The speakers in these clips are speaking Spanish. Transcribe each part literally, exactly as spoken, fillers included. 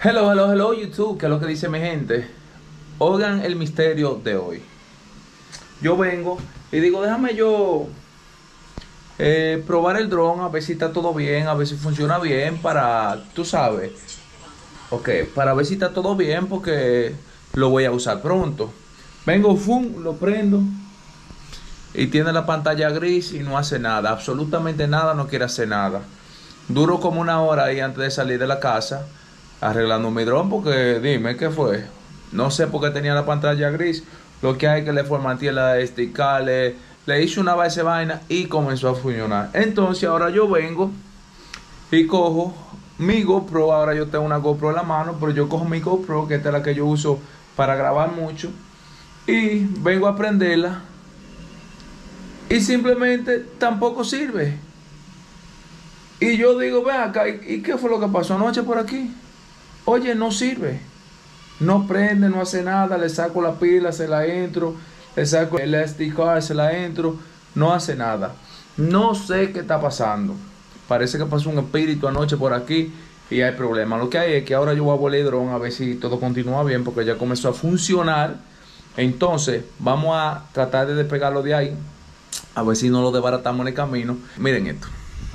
Hello, hello, hello YouTube, ¿qué es lo que dice mi gente? Oigan el misterio de hoy. Yo vengo y digo, déjame yo eh, probar el dron, a ver si está todo bien, a ver si funciona bien para, tú sabes, ok, para ver si está todo bien porque lo voy a usar pronto. Vengo, fum, lo prendo y tiene la pantalla gris y no hace nada, absolutamente nada, no quiere hacer nada. Duro como una hora ahí antes de salir de la casa arreglando mi dron porque dime qué fue. No sé por qué tenía la pantalla gris. Lo que hay es que le formateé la S D card, le, le hice una base vaina y comenzó a funcionar. Entonces ahora yo vengo y cojo mi GoPro. Ahora yo tengo una GoPro en la mano, pero yo cojo mi GoPro, que esta es la que yo uso para grabar mucho, y vengo a prenderla y simplemente tampoco sirve. Y yo digo, ven acá, ¿y qué fue lo que pasó anoche por aquí? Oye, no sirve, no prende, no hace nada. Le saco la pila, se la entro, le saco el S D card, se la entro, no hace nada. No sé qué está pasando. Parece que pasó un espíritu anoche por aquí y hay problemas. Lo que hay es que ahora yo voy a volar el dron a ver si todo continúa bien, porque ya comenzó a funcionar. Entonces vamos a tratar de despegarlo de ahí, a ver si no lo desbaratamos en el camino. Miren esto.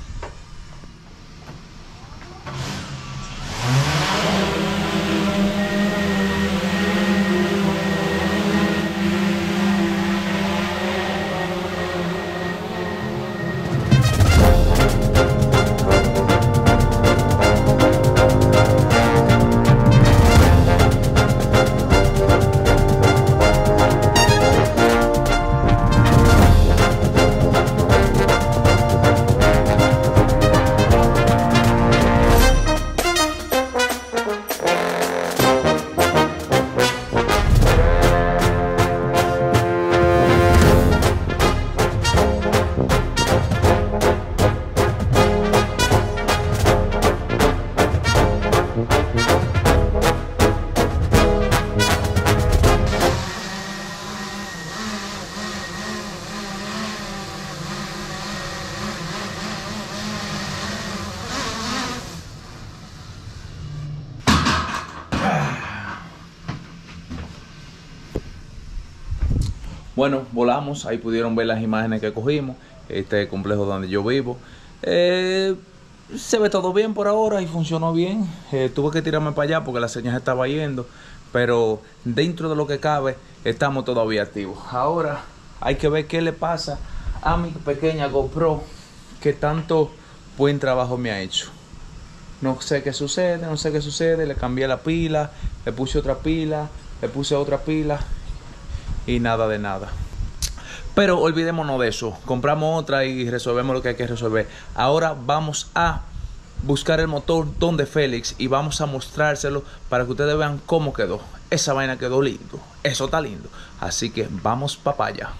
Bueno, volamos, ahí pudieron ver las imágenes que cogimos, este complejo donde yo vivo. Eh, se ve todo bien por ahora y funcionó bien. Eh, tuve que tirarme para allá porque la señal estaba yendo, pero dentro de lo que cabe estamos todavía activos. Ahora hay que ver qué le pasa a mi pequeña GoPro, que tanto buen trabajo me ha hecho. No sé qué sucede, no sé qué sucede. Le cambié la pila, le puse otra pila, le puse otra pila y nada de nada. Pero olvidémonos de eso. Compramos otra y resolvemos lo que hay que resolver. Ahora vamos a buscar el motor donde Félix y vamos a mostrárselo para que ustedes vean cómo quedó. Esa vaina quedó lindo. Eso está lindo. Así que vamos para allá.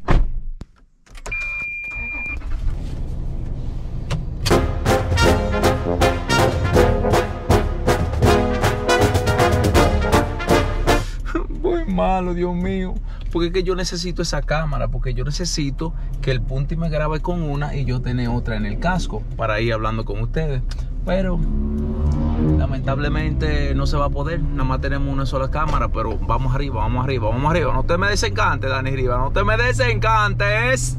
Muy malo, Dios mío. Porque es que yo necesito esa cámara, porque yo necesito que el Punti me grabe con una y yo tener otra en el casco para ir hablando con ustedes. Pero lamentablemente no se va a poder, nada más tenemos una sola cámara. Pero vamos arriba, vamos arriba, vamos arriba. No te me desencantes, Dani Riva, no te me desencantes.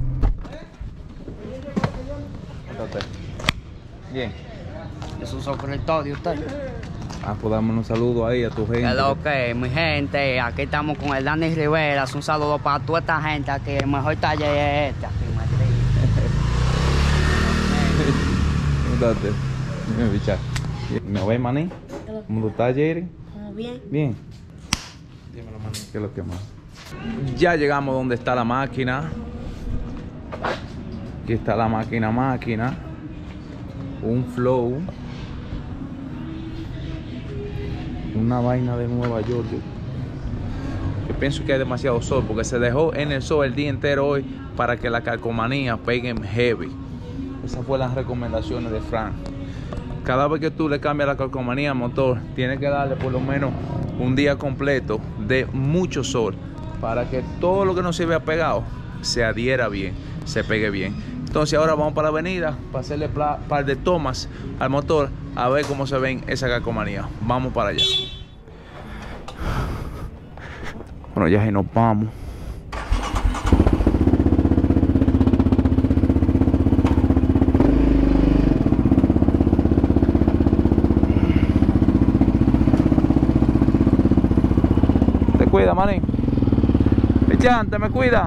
Bien. Yo soy un suscriptor de usted. Ah, pues dame un saludo ahí a tu gente. ¿Qué es lo que, mi gente? Aquí estamos con el Dani Rivera. Un saludo para toda esta gente aquí. El mejor taller es este aquí, Madrid. Dime, bicha. ¿Me ves, maní? ¿Cómo estás, Jerry? Bien. Bien. Dímelo, maní. ¿Qué es lo que más? Ya llegamos donde está la máquina. Aquí está la máquina, máquina. Un flow. Una vaina de Nueva York. Yo, yo pienso que hay demasiado sol porque se dejó en el sol el día entero hoy para que la calcomanía peguen heavy. Esas fueron las recomendaciones de Frank. Cada vez que tú le cambias la calcomanía al motor, tienes que darle por lo menos un día completo de mucho sol para que todo lo que no se vea pegado se adhiera bien, se pegue bien. Entonces ahora vamos para la avenida para hacerle un par de tomas al motor a ver cómo se ven esa calcomanía. Vamos para allá. Bueno, ya nos vamos. Te cuida, manín. Pichante, me cuida.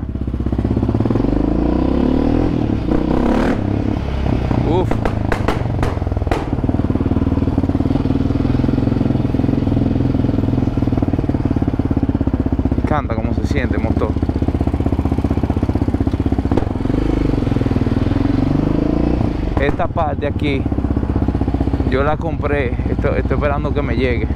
Uf. Canta como se siente el motor. Esta parte aquí yo la compré, estoy, estoy esperando que me llegue.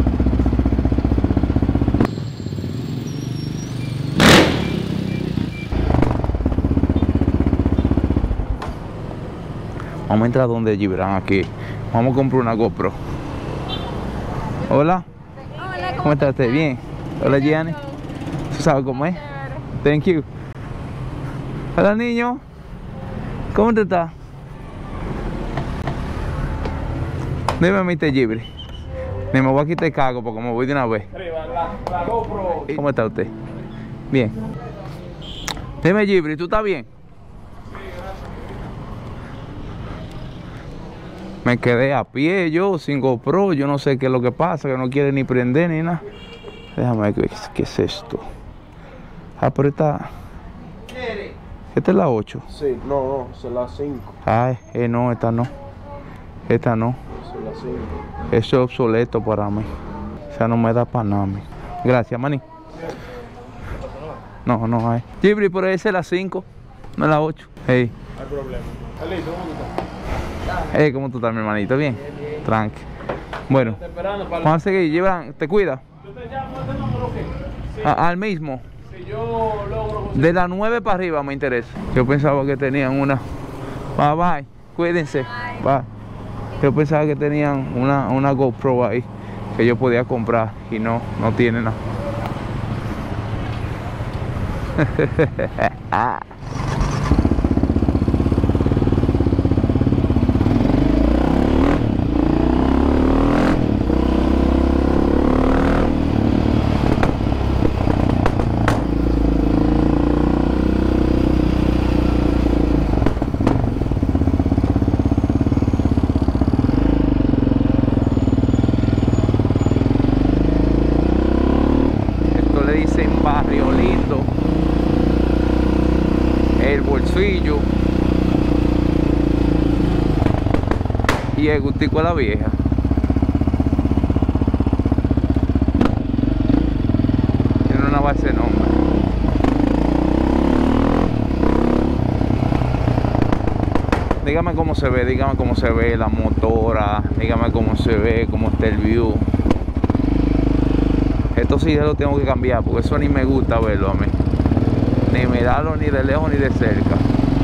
Vamos a entrar donde Gibran aquí. Vamos a comprar una GoPro. Hola. Hola, ¿Cómo está usted? Bien. Hola, Gianni. ¿Tú sabes cómo es? Thank you. Hola, niño. ¿Cómo te está? Dime, mister Gibri. Me voy a quitar el cargo porque me voy de una vez. La GoPro. ¿Cómo está usted? Bien. Dime, Gibri, ¿tú estás bien? Me quedé a pie yo, sin GoPro, yo no sé qué es lo que pasa, que no quiere ni prender ni nada. Déjame ver qué, qué es esto. Ah, pero esta... Esta es la ocho. Sí, no, no, esa es la cinco. Ay, eh, no, esta no. Esta no. Esa es la cinco. Eso es obsoleto para mí. O sea, no me da para nada a mí. Gracias, maní. No, no hay. Gibri, por esa es la cinco, no es la ocho. Hey. No hay problema. Listo, ¿cómo tú estás? Hey, ¿cómo tú estás, mi hermanito? ¿Bien? Tranqui. Bueno, Estoy esperando para... vamos a seguir. Gibran, ¿te cuida? Yo te llamo a este número, ¿qué? Sí, A- al mismo. si yo logro... De las nueve para arriba me interesa. Yo pensaba que tenían una... Bye, bye. Cuídense. Bye. Yo pensaba que tenían una, una GoPro ahí que yo podía comprar y no, no tiene nada. Ah. Esto le dicen Barrio Lindo, El Bolsillo y el Gustico a la Vieja. Tiene una base de nombre. Dígame cómo se ve, dígame cómo se ve la motora, dígame cómo se ve, cómo está el view. Esto sí ya lo tengo que cambiar porque eso ni me gusta verlo a mí. Ni mirarlo ni de lejos ni de cerca.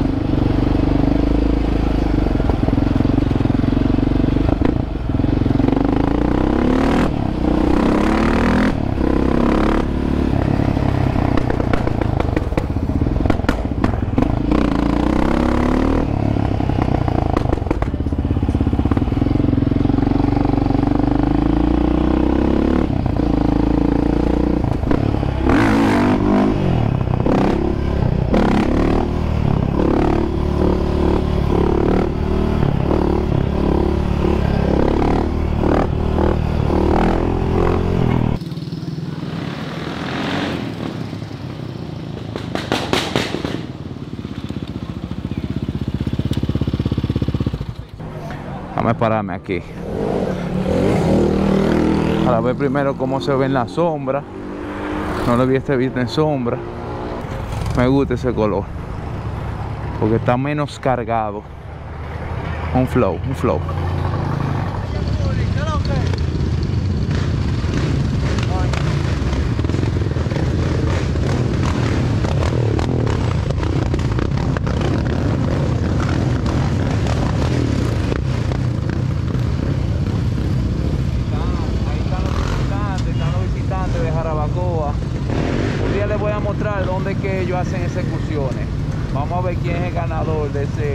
Déjame pararme aquí para ver primero cómo se ve en la sombra. No lo vi este visto en sombra. Me gusta ese color porque está menos cargado. Un flow, un flow. De Jarabacoa. Un día les voy a mostrar dónde es que ellos hacen ejecuciones. Vamos a ver quién es el ganador de ese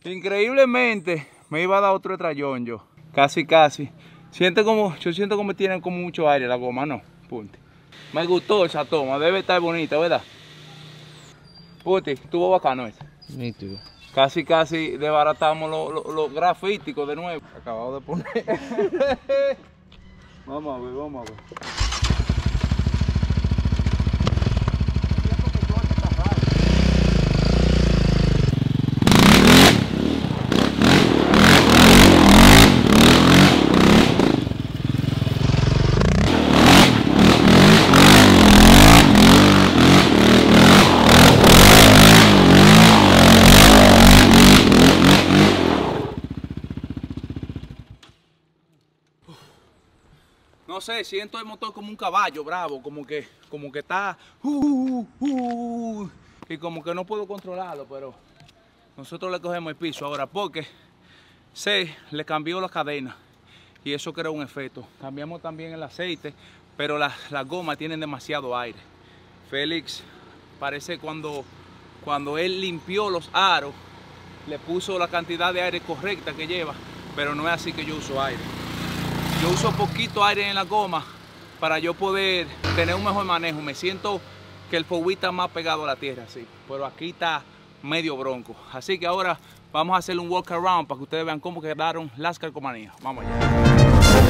Increíblemente me iba a dar otro trayón yo. Casi, casi. Siente como, yo siento como tiene como mucho aire la goma, no. Punti. Me gustó esa toma, debe estar bonita, ¿verdad? Punti, estuvo bacano ese. Nítido. Casi, casi desbaratamos los lo, lo grafíticos de nuevo. Acabado de poner. Vamos a ver, vamos a ver. No sé, siento el motor como un caballo bravo, como que, como que está, uh, uh, uh, y como que no puedo controlarlo, pero nosotros le cogemos el piso ahora porque se le cambió la cadena y eso creó un efecto. Cambiamos también el aceite, pero las la gomas tienen demasiado aire. Félix parece cuando, cuando él limpió los aros, le puso la cantidad de aire correcta que lleva, pero no es así que yo uso aire. Yo uso poquito aire en la goma para yo poder tener un mejor manejo. Me siento que el four wheel está más pegado a la tierra, sí. Pero aquí está medio bronco. Así que ahora vamos a hacer un walk around para que ustedes vean cómo quedaron las calcomanías. Vamos allá.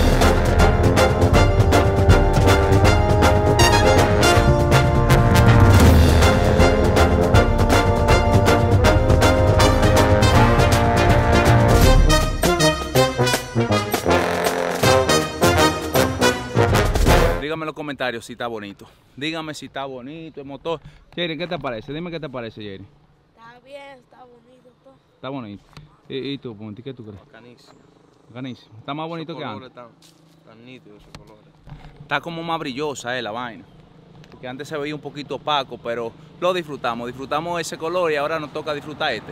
Dígame en los comentarios si está bonito. Dígame si está bonito el motor. Jerry, ¿qué te parece? Dime qué te parece, Jerry. Está bien, está bonito todo. Está bonito. ¿Y, y tú, Punti, qué tú crees? Bacanísimo. Bacanísimo. Está más bonito Esos que colores antes. Están, están nítidos esos colores. Está como más brillosa eh, la vaina. Porque antes se veía un poquito opaco, pero lo disfrutamos. Disfrutamos ese color y ahora nos toca disfrutar este.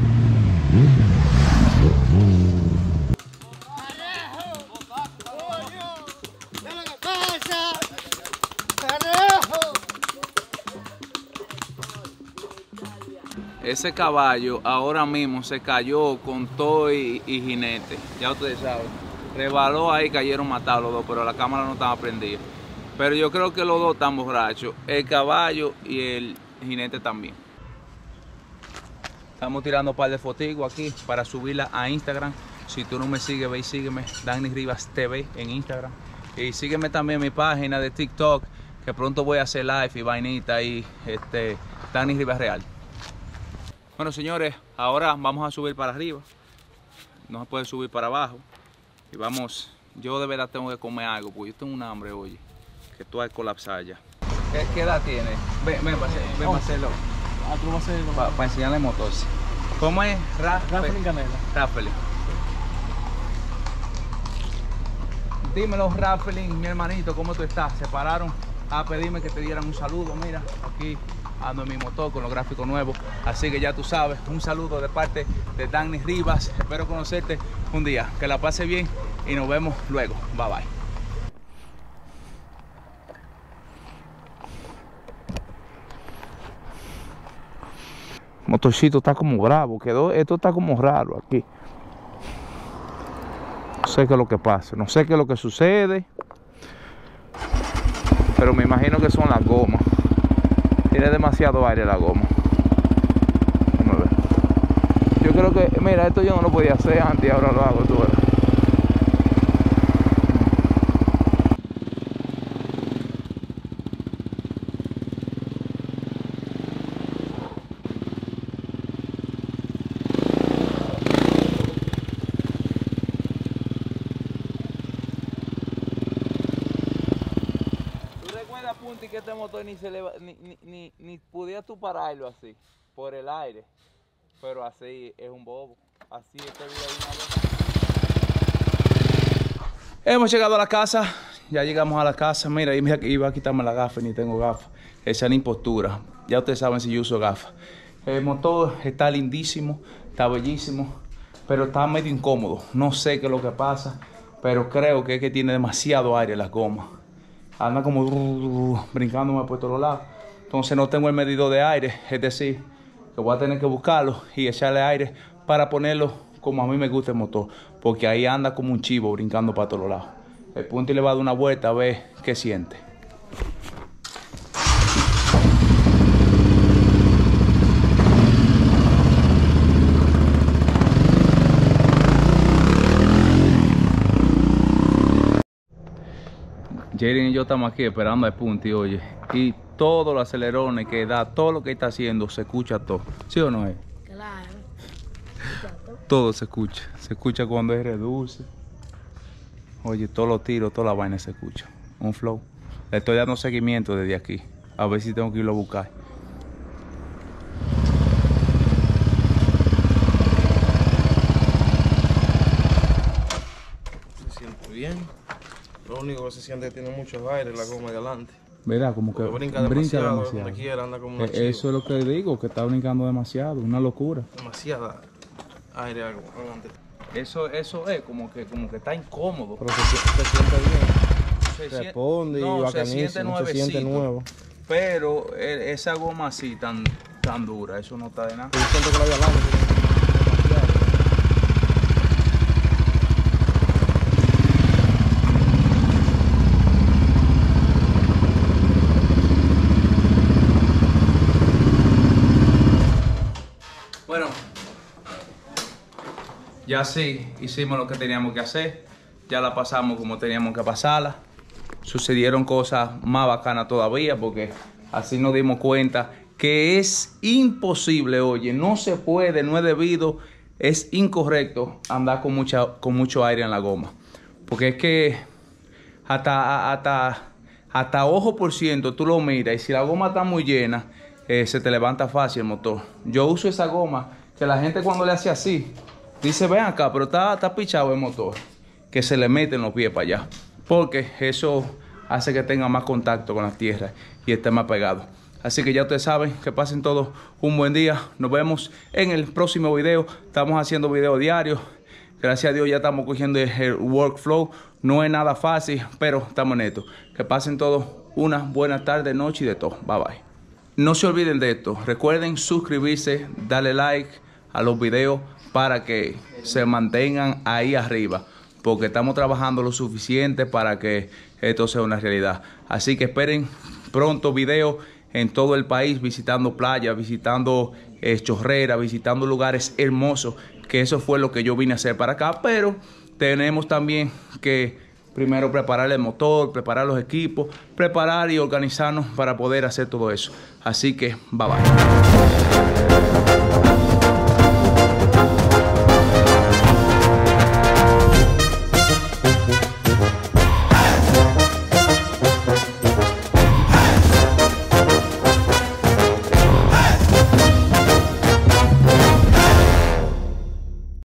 Ese caballo ahora mismo se cayó con todo y, y jinete. Ya ustedes saben. Rebaló ahí, cayeron matados los dos, pero la cámara no estaba prendida. Pero yo creo que los dos están borrachos. El caballo y el jinete también. Estamos tirando un par de fotigos aquí para subirla a Instagram. Si tú no me sigues, ve y sígueme. Danny Rivas T V en Instagram. Y sígueme también en mi página de TikTok, que pronto voy a hacer live y vainita ahí. Este, Danny Rivas Real. Bueno, señores, ahora vamos a subir para arriba. No se puede subir para abajo. Y vamos, yo de verdad tengo que comer algo, porque yo tengo un hambre, oye, que tú vas a colapsar ya. ¿Qué, qué edad tiene? Ven, ven, ven, Oh. hacerlo. Ah, tú vas a hacer Para pa enseñarle motor. ¿Cómo es? Ra Rafael Canela. Rafael. Dímelo, Rafael, mi hermanito, ¿cómo tú estás? Se pararon a pedirme que te dieran un saludo, mira, aquí ando en mi motor con los gráficos nuevos, así que ya tú sabes, un saludo de parte de Danny Rivas, espero conocerte un día, que la pase bien y nos vemos luego, bye bye. Motorcito está como bravo, quedó, esto está como raro aquí. No sé qué es lo que pasa, no sé qué es lo que sucede, pero me imagino que son las gomas. Tiene demasiado aire la goma. Vamos a ver. Yo creo que, mira, esto yo no lo podía hacer antes y ahora lo hago, tú verás. Punti, que este motor ni se le va, ni, ni, ni, ni pudieras tú pararlo así, por el aire, pero así es un bobo, así este video una vez. Hemos llegado a la casa, ya llegamos a la casa, mira, iba a quitarme la gafa y ni tengo gafas, esa es la impostura, ya ustedes saben si yo uso gafas. El motor está lindísimo, está bellísimo, pero está medio incómodo, no sé qué es lo que pasa, pero creo que es que tiene demasiado aire en las gomas. Anda como uh, uh, brincándome por todos lados. Entonces no tengo el medidor de aire. Es decir, que voy a tener que buscarlo y echarle aire para ponerlo como a mí me gusta el motor, porque ahí anda como un chivo brincando para todos lados. El Punti le va a dar una vuelta a ver qué siente. Jaden y yo estamos aquí esperando al Punti, oye, y todos los acelerones que da, todo lo que está haciendo, se escucha todo. ¿Sí o no es? Claro. Todo se escucha. Se escucha cuando él reduce. Oye, todos los tiros, toda la vaina se escucha. Un flow. Le estoy dando seguimiento desde aquí. A ver si tengo que irlo a buscar. Se siente bien. Lo único que se siente es que tiene mucho aire la goma de adelante. Verá, como que Porque brinca brinca demasiado, demasiado. donde quiera, anda como una Eh, chiva. Eso es lo que digo, que está brincando demasiado. Una locura. Demasiada aire adelante. Eso, eso es como que, como que está incómodo. Pero se, se siente bien. Se sien- Responde y no, se bacanísimo, siente se siente nuevecito. nuevo. Pero eh, esa goma así tan, tan dura, eso no está de nada. Yo siento que la de adelante. Bueno, ya sí, hicimos lo que teníamos que hacer. Ya la pasamos como teníamos que pasarla. Sucedieron cosas más bacanas todavía porque así nos dimos cuenta que es imposible, oye, no se puede, no es debido, es incorrecto andar con, mucha, con mucho aire en la goma. Porque es que hasta, hasta, hasta ojo por ciento tú lo miras y si la goma está muy llena, eh, se te levanta fácil el motor. Yo uso esa goma que la gente cuando le hace así, dice, ven acá, pero está, está pichado el motor, que se le meten los pies para allá. Porque eso hace que tenga más contacto con la tierra y esté más pegado. Así que ya ustedes saben, que pasen todos un buen día. Nos vemos en el próximo video. Estamos haciendo videos diarios. Gracias a Dios ya estamos cogiendo el workflow. No es nada fácil, pero estamos en esto. Que pasen todos una buena tarde, noche y de todo. Bye bye. No se olviden de esto. Recuerden suscribirse, darle like a los videos para que se mantengan ahí arriba. Porque estamos trabajando lo suficiente para que esto sea una realidad. Así que esperen pronto videos en todo el país, visitando playas, visitando eh, chorreras, visitando lugares hermosos, que eso fue lo que yo vine a hacer para acá. Pero tenemos también que primero preparar el motor, preparar los equipos, preparar y organizarnos para poder hacer todo eso. Así que bye bye.